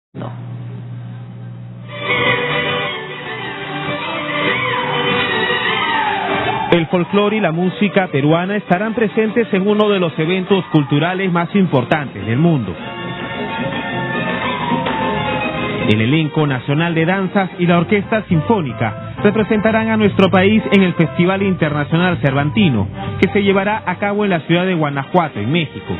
No. El folclore y la música peruana estarán presentes en uno de los eventos culturales más importantes del mundo. El elenco nacional de danzas y la orquesta sinfónica representarán a nuestro país en el Festival Internacional Cervantino, que se llevará a cabo en la ciudad de Guanajuato, en México.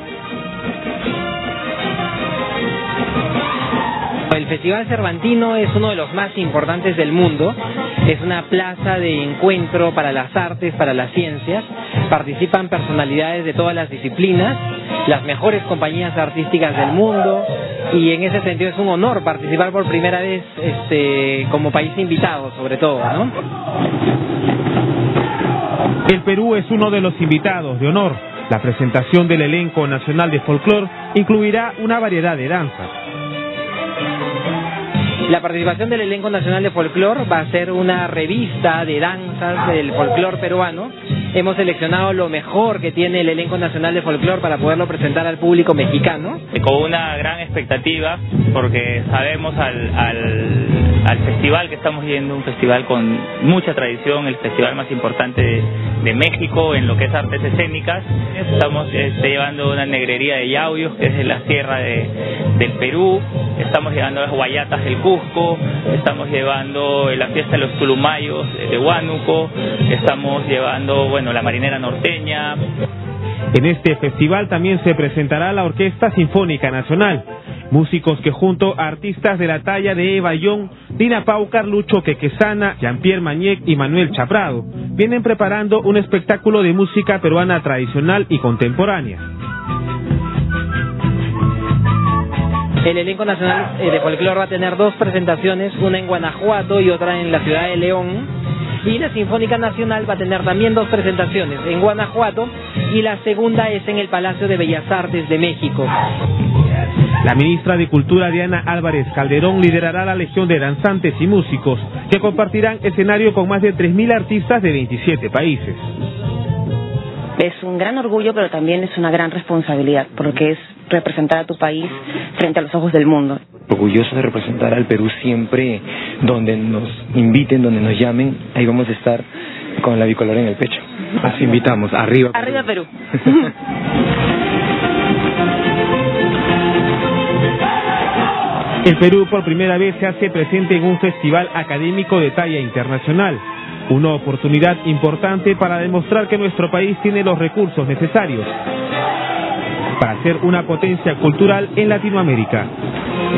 El Festival Cervantino es uno de los más importantes del mundo. Es una plaza de encuentro para las artes, para las ciencias. Participan personalidades de todas las disciplinas, las mejores compañías artísticas del mundo, y en ese sentido es un honor participar por primera vez como país invitado, sobre todo, ¿no? El Perú es uno de los invitados de honor. La presentación del elenco nacional de folclore incluirá una variedad de danzas. La participación del elenco nacional de folclore va a ser una revista de danzas del folclore peruano. Hemos seleccionado lo mejor que tiene el elenco nacional de folclore para poderlo presentar al público mexicano. Con una gran expectativa, porque sabemos al festival que estamos yendo, un festival con mucha tradición, el festival más importante de México en lo que es artes escénicas. Estamos llevando una negrería de yauyos, que es de la sierra del Perú. Estamos llevando las guayatas del Cusco, estamos llevando la fiesta de los tulumayos de Huánuco, estamos llevando, la marinera norteña. En este festival también se presentará la Orquesta Sinfónica Nacional, músicos que junto a artistas de la talla de Eva Young, Dina Paucar, Lucho Quequesana, Jean-Pierre Mañec y Manuel Chaprado, vienen preparando un espectáculo de música peruana tradicional y contemporánea. El elenco nacional de folclore va a tener dos presentaciones, una en Guanajuato y otra en la ciudad de León. Y la Sinfónica Nacional va a tener también dos presentaciones, en Guanajuato, y la segunda es en el Palacio de Bellas Artes de México. La ministra de Cultura, Diana Álvarez Calderón, liderará la legión de danzantes y músicos que compartirán escenario con más de 3.000 artistas de 27 países. Es un gran orgullo, pero también es una gran responsabilidad, porque es representar a tu país frente a los ojos del mundo. Orgulloso de representar al Perú siempre, donde nos inviten, donde nos llamen, ahí vamos a estar con la bicolor en el pecho. Los invitamos, arriba Perú. Arriba Perú. El Perú por primera vez se hace presente en un festival académico de talla internacional. Una oportunidad importante para demostrar que nuestro país tiene los recursos necesarios para ser una potencia cultural en Latinoamérica.